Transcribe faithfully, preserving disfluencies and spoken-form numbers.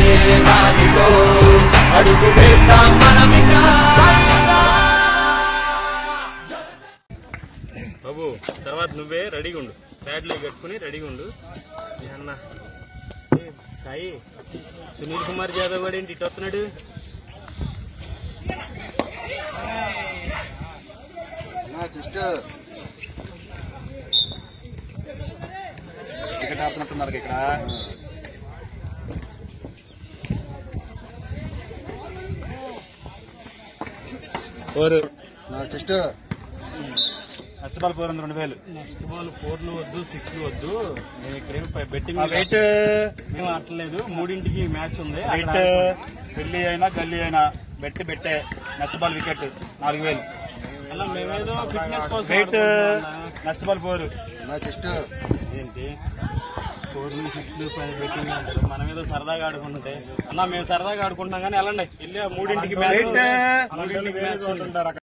నాదితో అడుగు వేద్దాం మనమికా. బాబు తర్వాత నువ్వే రెడీగా ఉండు, ప్యాడ్లో కట్టుకుని రెడీగా ఉండు. అన్న సాయి సునీల్ కుమార్ యాదవ్ గారు ఏంటి ఇటు వస్తున్నాడు? క్రికెట్ ఆడుతున్నట్టున్నారు ఇక్కడ. నెక్స్ట్ నెక్స్ట్ బాల్ ఫోర్ రెండు వేలు. నెక్స్ట్ బాల్ ఫోర్లు వద్దు, సిక్స్లు వద్దు. నేను ఇక్కడేం బెట్టింగ్ వెయిట్ ఏం ఆడలేదు. మూడింటికి మ్యాచ్ ఉంది. వెయిట్ పెళ్లి అయినా గల్లీ అయినా బెట్టి పెట్టే. నెక్స్ట్ బాల్ వికెట్ నాలుగు వేలు. అలా మేమేదో ఫిట్నెస్ కోసం weight next ball four. Next ఏంటి ఫోర్లు సిక్స్లు బెట్టింగ్ అంటారు. మనం ఏదో సరదాగా ఆడుకుంటుంటే అన్న మేము సరదాగా ఆడుకుంటున్నాం కానీ వెళ్ళండి వెళ్ళి మూడింటికి మ్యాచ్. వెయిట్ మూడింటికి మ్యాచ్ ఉంటారు.